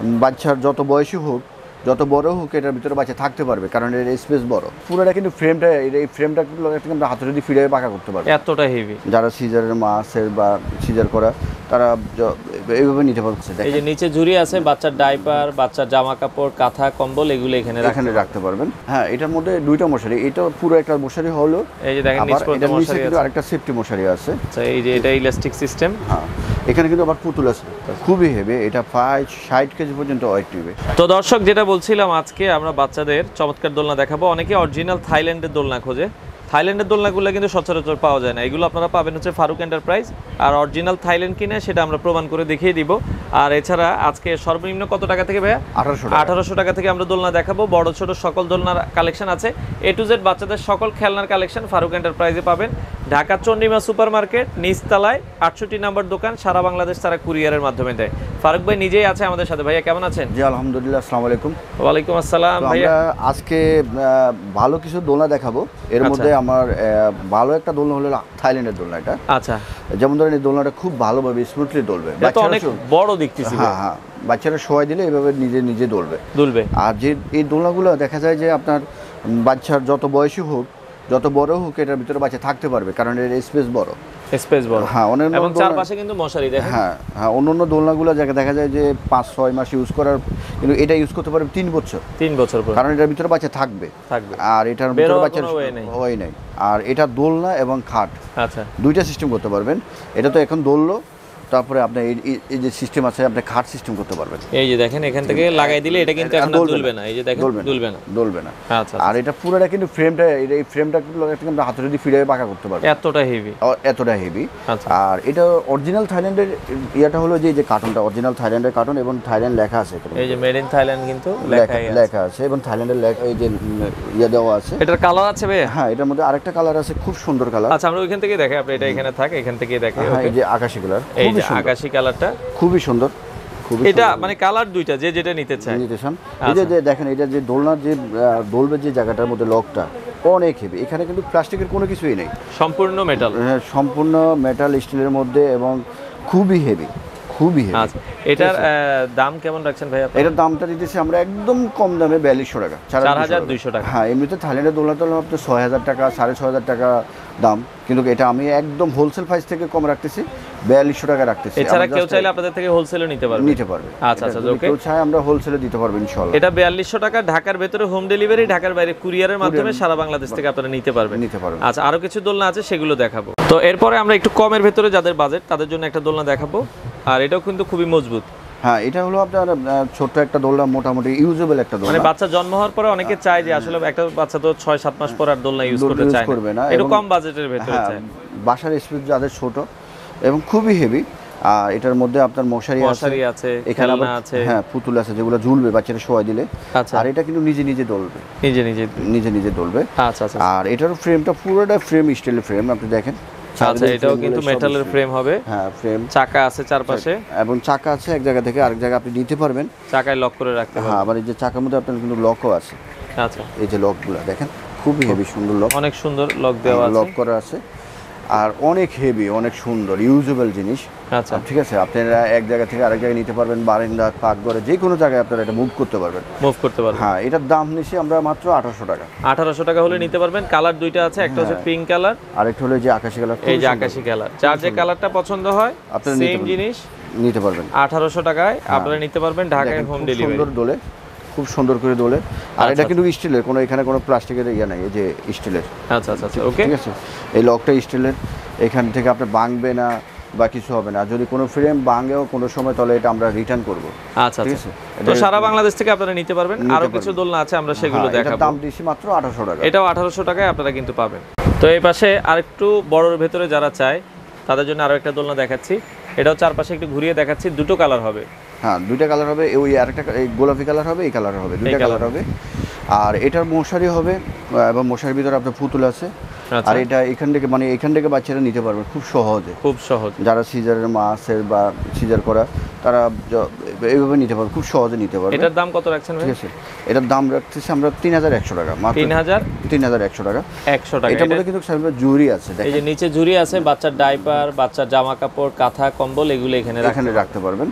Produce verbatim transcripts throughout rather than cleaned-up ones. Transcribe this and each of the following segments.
বাচ্চার যত বয়সী হোক, যত বড় হোক, এটার ভিতরে বাচ্চা থাকতে পারবে, কারণ এর স্পেস বড়। পুরোটা কিন্তু ফ্রেমটা, এই ফ্রেমটা কিন্তু আমরা হাতে যদি ফিরে পাকা করতে পারবে, এতটা হেভি। যারা সিজারের মা আছে বা সিজার করা, তারা এইভাবে নিতে পারছে। এই যে নিচে ঝুড়ি আছে, বাচ্চার ডাইপার, বাচ্চার জামা কাপড়, কাঁথা, কম্বল এগুলো এখানে এখানে রাখতে পারবেন। হ্যাঁ, এটার মধ্যে দুইটা মশারি, এটা পুরো একটা মশারি হলো। এই যে দেখেন নিচে একটা মশারি আছে, আরেকটা সেফটি মশারি আছে। আচ্ছা, এই যে এটা ইলাস্টিক সিস্টেম। হ্যাঁ, এখানে কিন্তু আবার পুতুল আছে, খুবই হেভি। এটা প্রায় ষাট কেজি পর্যন্ত ওয়েট নেবে। তো দর্শক, যেটা বলছিলাম, আজকে আমরা বাচ্চাদের চমৎকার দোলনা দেখাবো। অনেকে অরিজিনাল থাইল্যান্ডের দোলনা খোঁজে, থাইল্যান্ডের দোলনাগুলো কিন্তু সচরাচর পাওয়া যায় না। এগুলো আপনারা পাবেন হচ্ছে ফারুক এন্টারপ্রাইজ। আর অরিজিনাল থাইল্যান্ড কিনে সেটা আমরা প্রমাণ করে দেখিয়ে দিব। আর এছাড়া আজকে সর্বনিম্ন কত টাকা থেকে ভাইয়া? আঠারোশো আঠারোশো টাকা থেকে আমরা দোলনা দেখাবো। বড় ছোট সকল দোলনার কালেকশন আছে, এ টু জেড বাচ্চাদের সকল খেলনার কালেকশন ফারুক এন্টারপ্রাইজে পাবেন। ঢাকা চন্দ্রিমা সুপার মার্কেট নিচতলায় আটষট্টি নম্বর দোকান। সারা বাংলাদেশ তারা কুরিয়ারের মাধ্যমে দেয়। ফারুক ভাই নিজেই আছে আমাদের সাথে। ভাইয়া কেমন আছেন? জি আলহামদুলিল্লাহ, আসসালামু আলাইকুম। ওয়ালাইকুম আসসালাম। ভাইয়া আজকে ভালো কিছু দোলনা দেখাবো। এর মধ্যে আমার ভালো একটা দোলনা হলো থাইল্যান্ডের দোলনা। এটা আচ্ছা, যেমন ধরেন এই দোলনাটা খুব ভালোভাবে স্মুথলি দোলবে। বাচ্চারা অনেক বড় দেখতেছি। হ্যাঁ হ্যাঁ, বাচ্চারা শোয়াই দিলে এভাবে নিজে নিজে দোলবে দুলবে। আর যে এই দোলনাগুলো দেখা যায় যে আপনার বাচ্চার যত বয়সী হোক, যত বড় হোক, এটার ভিতরে বাচ্চা থাকতে পারবে, কারণ এর স্পেস বড়। স্পেস বড়। হ্যাঁ, অন্যান্য এবং চারপাশে কিন্তু মশারি দেখেন। হ্যাঁ হ্যাঁ, অন্যান্য দোলনাগুলো জায়গা দেখা যায় যে পাঁচ ছয় মাস ইউজ করার, কিন্তু এটা ইউজ করতে পারবে তিন বছর তিন বছর পর, কারণ এটার ভিতরে বাচ্চা থাকবে থাকবে আর এটার ভিতরে বাচ্চার হয় নাই। আর এটা দোলনা এবং খাট, আচ্ছা, দুইটা সিস্টেম করতে পারবেন। এটা তো এখন দোললো, তারপরে আপনি এই যে সিস্টেম আছে, আপনি খাট সিস্টেম করতে পারবেন। এই যে দেখেন, এখান থেকে লাগাই দিলে এটা কিন্তু এখন দুলবে না। এই যে দেখেন, দুলবে না দুলবে না। আচ্ছা, আর এটা পুরোটা কিন্তু ফ্রেমটা, এই ফ্রেমটা কিন্তু আমরা হাতে যদি ফিরে পাকা করতে পারবো, এতটা হেভি, এতটা হেভি। আর এটা অরিজিনাল থাইল্যান্ডের ইয়াটা হলো যে যে কার্টুনটা অরিজিনাল থাইল্যান্ডের কার্টুন, এবং থাইল্যান্ড লেখা আছে। এই যে মেড ইন থাইল্যান্ড কিন্তু লেখা আছে, এবং থাইল্যান্ডের লেখা এই যে ইয়া দেওয়া আছে। এটার কালার আছে ভাই? হ্যাঁ, এটার মধ্যে আরেকটা কালার আছে, খুব সুন্দর কালার। আচ্ছা, আমরা ওইখান থেকে দেখাই, আপনি এটা এখানে থাকে, এখান থেকে দেখাই। হ্যাঁ, এই যে আকাশী কালার, এই যে আকাশী কালার খুবই সুন্দর। এটা মানে কালার দুইটা, যে যেটা নিতে চায় নিতে চান। এই যে দেখেন, এটা যে দোলনার যে দোলবে যে জায়গাটার মধ্যে লকটা অনেক হেভি। এখানে কিন্তু প্লাস্টিকের কোনো কিছুই নেই, সম্পূর্ণ মেটাল। হ্যাঁ, সম্পূর্ণ মেটাল স্টিলের মধ্যে, এবং খুবই হেভি, খুবই হেভি। আচ্ছা, এটার দাম কেমন রাখছেন ভাই আপনি? এটার দামটা দিতেছি আমরা একদম কম দামে বিয়াল্লিশশো টাকা, চার হাজার দুইশো টাকা। হ্যাঁ, এমনিতে থাইল্যান্ডের দোলনাটা হলো আপনার ছয় হাজার টাকা, সাড়ে ছয় হাজার টাকা দাম, কিন্তু এটা আমি একদম হোলসেল প্রাইস থেকে কম রাখতেছি, বিয়াল্লিশশো টাকা রাখতেছি। এছাড়া কেউ চাইলে আপনাদের থেকে হোলসেলে নিতে পারবে নিতে পারবে আচ্ছা আচ্ছা, ওকে, কেউ চাই আমরা হোলসেলে দিতে পারবো ইনশাআল্লাহ। এটা বিয়াল্লিশশো টাকা, ঢাকার ভেতরে হোম ডেলিভারি, ঢাকার বাইরে কুরিয়ারের মাধ্যমে সারা বাংলাদেশ থেকে আপনারা নিতে পারবেন নিতে পারবেন আচ্ছা, আরো কিছু দোলনা আছে, সেগুলো দেখাবো। তো এরপরে আমরা একটু কমের ভেতরে যাদের বাজেট, তাদের জন্য একটা দোলনা দেখাবো। আর এটাও কিন্তু খুবই মজবুত। হ্যাঁ, এটা হলো আপনার ছোট্ট একটা দোলনা, মোটামুটি ইউজেবল একটা দোলনা। মানে বাচ্চা জন্ম হওয়ার পরে অনেকে চায় যে আসলে একটা বাচ্চা তো ছয় সাত মাস পর আর দোলনা ইউজ করতে চায় না, একটু কম বাজেটের ভেতরে চায়। বাসার স্পেস যাদের ছোট এবং খুবই হেভি। আর এটার মধ্যে আপনার মশারি মশারি আছে, এখানে আছে, হ্যাঁ, পুতুল আছে, যেগুলো ঝুলবে, বাচ্চারা শোয়া দিলে। আচ্ছা, আর এটা কিন্তু নিজে নিজে দোলবে, নিজে নিজে নিজে নিজে দোলবে। আচ্ছা আচ্ছা, আর এটার ফ্রেমটা পুরোটা ফ্রেম, স্টিলের ফ্রেম, আপনি দেখেন। আচ্ছা, এটাও কিন্তু মেটালের ফ্রেম হবে। হ্যাঁ, ফ্রেম, চাকা আছে চারপাশে, এবং চাকা আছে এক জায়গা থেকে আরেক জায়গায় আপনি নিতে পারবেন, চাকায় লক করে রাখতে পারবেন। হ্যাঁ, আবার এই যে চাকার মধ্যে আপনার কিন্তু লকও আছে। আচ্ছা, এই যে লকগুলো দেখেন, খুবই হেভি, সুন্দর লক, অনেক সুন্দর লক দেওয়া আছে, লক করা আছে, আর অনেক হেভি, অনেক সুন্দর ইউজেবল জিনিস। আচ্ছা, ঠিক আছে, আপনারা এক জায়গা থেকে আরেক জায়গায় নিতে পারবেন, বারান্দা, পাকঘরে, যে কোনো জায়গায় আপনারা এটা মুভ করতে পারবেন, মুভ করতে পারবেন। হ্যাঁ, এটার দাম নিছি আমরা মাত্র আঠারোশো টাকা। আঠারোশো টাকা হলে নিতে পারবেন। কালার দুইটা আছে, একটা হচ্ছে পিঙ্ক কালার, আর একটা হলো যে আকাশী কালার। এই যে আকাশী কালার, যার যে কালারটা পছন্দ হয় আপনারা সেম জিনিস নিতে পারবেন। আঠারোশো টাকায় আপনারা নিতে পারবেন, ঢাকায় হোম ডেলিভারি। সুন্দর দোলে, খুব সুন্দর করে দোলে। আর এটা কিন্তু স্টিলের, কোনো এখানে কোনো প্লাস্টিকের ইয়া নাই, এই যে স্টিলের। আচ্ছা আচ্ছা, ওকে, ঠিক আছে। এই লকটা স্টিলের, এখান থেকে আপনি ভাঙবে না বা কিছু হবে না। যদি কোনো ফ্রেম ভাঙেও কোনো সময়, তাহলে এটা আমরা রিটার্ন করব। আচ্ছা, ঠিক আছে। তো সারা বাংলাদেশ থেকে আপনারা নিতে পারবেন। আরো কিছু দোলনা আছে, আমরা সেগুলো দেখাবো। দাম দিছি মাত্র আঠারোশো টাকা। এটাও আঠারোশো টাকায় আপনারা কিন্তু পাবেন। তো এই পাশে আরেকটু বড়র ভেতরে যারা চায়, তাদের জন্য আরো একটা দোলনা দেখাচ্ছি। এটাও চারপাশে একটু ঘুরিয়ে দেখাচ্ছি, দুটো কালার হবে। হ্যাঁ, দুইটা কালার হবে, ওই আরেকটা এই গোলাপি কালার হবে, এই কালার হবে, দুইটা কালার হবে। আর এটার মশারি হবে, এবং মশারির ভিতরে আপনার পুতুল আছে। আর এটা এখান থেকে, মানে এখান থেকে বাচ্চারা নিতে পারবে খুব সহজে, খুব সহজ। যারা সিজারের মা আছে বা সিজার করা, তারা এইভাবে নিতে পারবে, খুব সহজে নিতে পারবে। এটার দাম কত রাখছেন? ঠিক আছে, এটার দাম রাখতেছি আমরা তিন হাজার একশো টাকা। তিন হাজার তিন হাজার একশো টাকা, একশো টাকা। এটার মধ্যে কিন্তু জুড়ি আছে, এই যে নিচে জুড়ি আছে, বাচ্চার ডাইপার, বাচ্চার জামা কাপড়, কাঁথা, কম্বল এগুলো এখানে এখানে রাখতে পারবেন।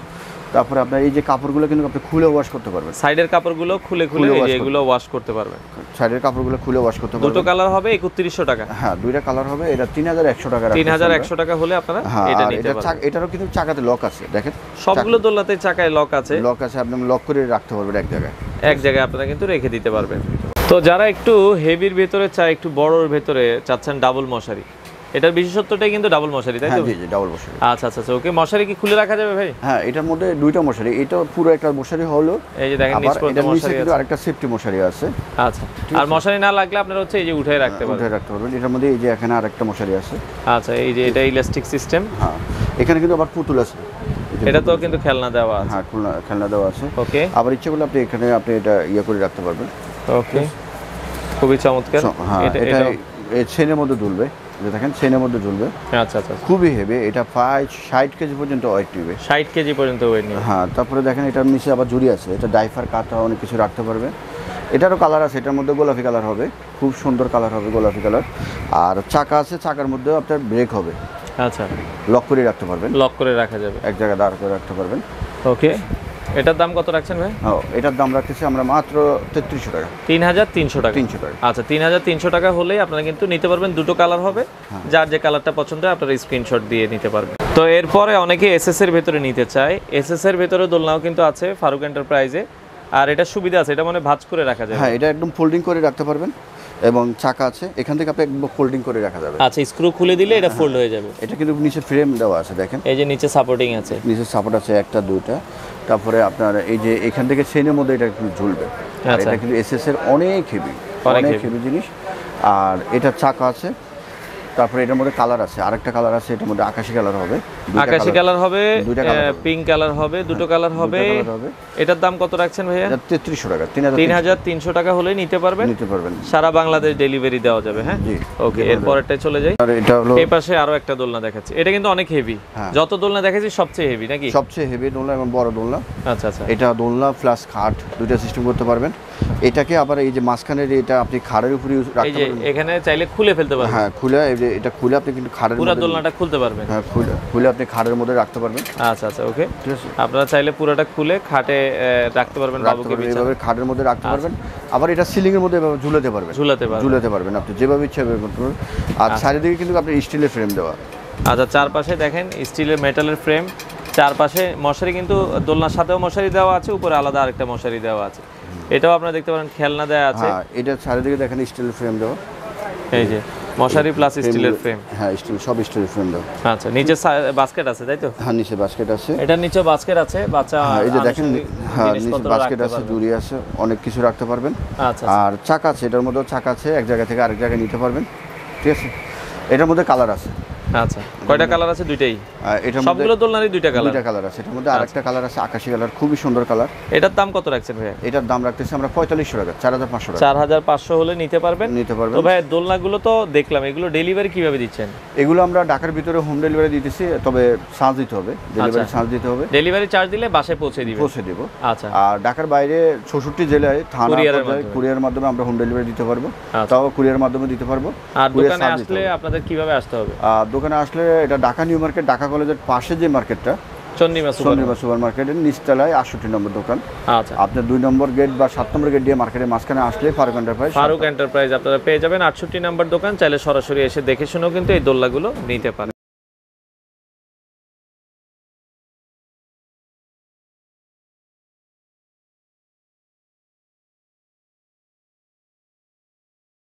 তারপরে আপনার এই যে কাপড়গুলো কিন্তু আপনি খুলে ওয়াশ করতে পারবেন, সাইডের কাপড়গুলো খুলে খুলে এই যে এগুলো ওয়াশ করতে পারবেন, সাইডের কাপড়গুলো খুলে ওয়াশ করতে পারবেন। দুটো কালার হবে একত্রিশশো টাকা। হ্যাঁ দুইটা কালার হবে, এটা তিন হাজার একশো টাকা, তিন হাজার একশো টাকা হলে আপনারা এটা নিতে পারবেন। এটারও কিন্তু চাকাতে লক আছে, দেখেন সবগুলো দোলনাতে চাকায় লক আছে, লক আছে, আপনি লক করে রাখতে পারবেন এক জায়গায়, এক জায়গায় আপনারা কিন্তু রেখে দিতে পারবেন। তো যারা একটু হেভির ভেতরে চায়, একটু বড়র ভেতরে চাচ্ছেন ডাবল মশারি, এটার বিশেষত্বটাই কিন্তু ডাবল মশারি, তাই তো? জি জি ডাবল মশারি। আচ্ছা আচ্ছা আচ্ছা ওকে। মশারি কি খুলে রাখা যাবে ভাই? হ্যাঁ এটার মধ্যে দুইটা মশারি, এটা পুরো একটা মশারি হলো, এই যে দেখেন নিচ পর্যন্ত মশারি আছে, আরেকটা সেফটি মশারি আছে। আচ্ছা আর মশারি না লাগলে আপনারা হচ্ছে এই যে উঠায় রাখতে পারবেন, উঠায় রাখতে পারবেন। এটার মধ্যে এই যে এখানে আরেকটা মশারি আছে। আচ্ছা এই যে এটা ইলাস্টিক সিস্টেম। হ্যাঁ এখানে কিন্তু আবার পুতুল আছে, এটা তো কিন্তু খেলনা দেওয়া আছে। হ্যাঁ খেলনা খেলনা দেওয়া আছে। ওকে আবার ইচ্ছে করলে আপনি এখানে আপনি এটা ইয়ে করে রাখতে পারবেন। ওকে খুবই চমৎকার। হ্যাঁ এটা এই চেনের মধ্যে ঝুলবে, দেখেন চেনের মধ্যে ঝুলবে। আচ্ছা আচ্ছা খুবই হেভি, এটা প্রায় ষাট কেজি পর্যন্ত ওয়েট নেবে, ষাট কেজি পর্যন্ত ওয়েট নেবে। হ্যাঁ তারপরে দেখেন এটার নিচে আবার জুড়ি আছে, এটা ডাইফার কাটা অনেক কিছু রাখতে পারবে। এটারও কালার আছে, এটার মধ্যে গোলাপি কালার হবে, খুব সুন্দর কালার হবে গোলাপি কালার। আর চাকা আছে, চাকার মধ্যেও আপনার ব্রেক হবে। আচ্ছা লক করে রাখতে পারবেন, লক করে রাখা যাবে, এক জায়গায় দাঁড় করে রাখতে পারবেন। ওকে এটার দাম কত রাখছেন ভাই? ও এটার দাম রাখতেছি আমরা মাত্র তেত্রিশশো টাকা, তিন হাজার তিনশো টাকা। তিনশো টাকা আচ্ছা তিন হাজার তিনশো টাকা হলেই আপনারা কিন্তু নিতে পারবেন, দুটো কালার হবে, যার যে কালারটা পছন্দ হয় আপনারা স্ক্রিনশট দিয়ে নিতে পারবেন। তো এরপরে অনেকে এসএস এর ভেতরে নিতে চায়, এসএস এর ভেতরে দোলনাও কিন্তু আছে ফারুক এন্টারপ্রাইজে, আর এটা সুবিধা আছে, এটা মানে ভাঁজ করে রাখা যায়। হ্যাঁ এটা একদম ফোল্ডিং করে রাখতে পারবেন, এবং চাকা আছে, এখান থেকে আপনি একদম ফোল্ডিং করে রাখা যাবে। আচ্ছা স্ক্রু খুলে দিলে এটা ফোল্ড হয়ে যাবে। এটা কিন্তু নিচে ফ্রেম দেওয়া আছে, দেখেন এই যে নিচে সাপোর্টিং আছে, নিচে সাপোর্ট আছে একটা দুইটা। তারপরে আপনার এই যে এখান থেকে চেনের মধ্যে এটা কিন্তু ঝুলবে, আর এটা কিন্তু এসএস এর অনেক হেভি, অনেক হেভি জিনিস। আর এটা চাকা আছে, তারপরে এটার মধ্যে কালার আছে, আরেকটা কালার আছে, এটার মধ্যে আকাশি কালার হবে, আকাশি কালার হবে, পিঙ্ক কালার হবে, দুটো কালার হবে। এটার দাম কত রাখছেন ভাইয়া? তেত্রিশশো টাকা, তিন হাজার তিনশো টাকা হলে নিতে পারবেন, নিতে পারবেন, সারা বাংলাদেশ ডেলিভারি দেওয়া যাবে। হ্যাঁ ওকে এরপরটাই চলে যাই। আর এটা হলো এই পাশে আরো একটা দোলনা দেখাচ্ছি, এটা কিন্তু অনেক হেভি, যত দোলনা দেখাচ্ছি সবচেয়ে হেভি নাকি? সবচেয়ে হেভি দোলনা এবং বড় দোলনা। আচ্ছা আচ্ছা এটা দোলনা প্লাস খাট দুইটা সিস্টেম করতে পারবেন। এটাকে আবার এই যে মাঝখানের এটা আপনি খাড়ের উপরে রাখতে পারবেন, এখানে চাইলে খুলে ফেলতে পারবেন। হ্যাঁ খুলে এই যে এটা খুলে আপনি কিন্তু খাড়ের পুরো দোলনাটা খুলতে পারবেন। হ্যাঁ খুলে খুলে আপনি খাড়ের মধ্যে রাখতে পারবেন। আচ্ছা আচ্ছা ওকে ঠিক আছে, আপনারা চাইলে পুরোটা খুলে খাটে রাখতে পারবেন, বাবুকে এইভাবে খাটের মধ্যে রাখতে পারবেন। আবার এটা সিলিং এর মধ্যে এভাবে ঝুলাতে পারবেন, ঝুলাতে পারবেন ঝুলাতে পারবেন আপনি যেভাবে ইচ্ছা করতে পারবেন। আর চারিদিকে কিন্তু আপনি স্টিলের ফ্রেম দেওয়া। আচ্ছা চারপাশে দেখেন স্টিলের মেটালের ফ্রেম, চারপাশে মশারি কিন্তু দোলনার সাথেও মশারি দেওয়া আছে, উপরে আলাদা আরেকটা মশারি দেওয়া আছে। এটাও আপনারা দেখতে পারেন খেলনা দেওয়া আছে। হ্যাঁ এটা চারিদিকে দেখেন স্টিলের ফ্রেম দেওয়া, এই যে মশারি প্লাস স্টিলের ফ্রেম। হ্যাঁ স্টিল সব স্টিলের ফ্রেম দেওয়া। আচ্ছা নিচে বাস্কেট আছে তাই তো? হ্যাঁ নিচে বাস্কেট আছে, এটার নিচে বাস্কেট আছে, বাচ্চা এই যে দেখেন হ্যাঁ নিচে বাস্কেট আছে, জুড়ি আছে, অনেক কিছু রাখতে পারবেন। আচ্ছা আর চাকা আছে, এটার মধ্যে চাকা আছে, এক জায়গা থেকে আরেক জায়গায় নিতে পারবেন, ঠিক আছে। এটার মধ্যে কালার আছে। আচ্ছা কয়টা কালার আছে? দুইটাই। এটার মধ্যে সবগুলো দোলনারই দুইটা কালার, দুইটা কালার আছে। এটার মধ্যে আরেকটা কালার আছে আকাশি কালার, খুবই সুন্দর কালার। এটার দাম কত রাখছেন ভাইয়া? এটার দাম রাখতেছি আমরা পঁয়তাল্লিশশো টাকা, চার হাজার পাঁচশো টাকা। চার হাজার পাঁচশো হলে নিতে পারবেন, নিতে পারবেন। তো ভাই দোলনাগুলো তো দেখলাম, এগুলো ডেলিভারি কিভাবে দিচ্ছেন? এগুলো আমরা ঢাকার ভিতরে হোম ডেলিভারি দিতেছি, তবে চার্জ দিতে হবে, ডেলিভারি চার্জ দিতে হবে। ডেলিভারি চার্জ দিলে বাসায় পৌঁছে দিবেন? পৌঁছে দেব। আচ্ছা আর ঢাকার বাইরে চৌষট্টি জেলায় থানা কুরিয়ারের মাধ্যমে আমরা হোম ডেলিভারি দিতে পারবো, তাও কুরিয়ারের মাধ্যমে দিতে পারবো। আর দোকানে আসলে আপনাদের কিভাবে আসতে হবে? আর দোকানে আসলে এটা ঢাকা নিউ মার্কেট, ঢাকা কলেজের পাশে যে মার্কেটটা চন্দ্রিমা চন্দ্রিমা সুপার মার্কেটের নিচতলায় আটষট্টি নম্বর দোকান। আচ্ছা আপনার দুই নম্বর গেট বা সাত নম্বর গেট দিয়ে মার্কেটের মাঝখানে আসলে ফারুক এন্টারপ্রাইজ, ফারুক এন্টারপ্রাইজ আপনারা পেয়ে যাবেন। আটষট্টি নম্বর দোকান, চাইলে সরাসরি এসে দেখে শুনেও কিন্তু এই দোলনাগুলো নিতে পারেন।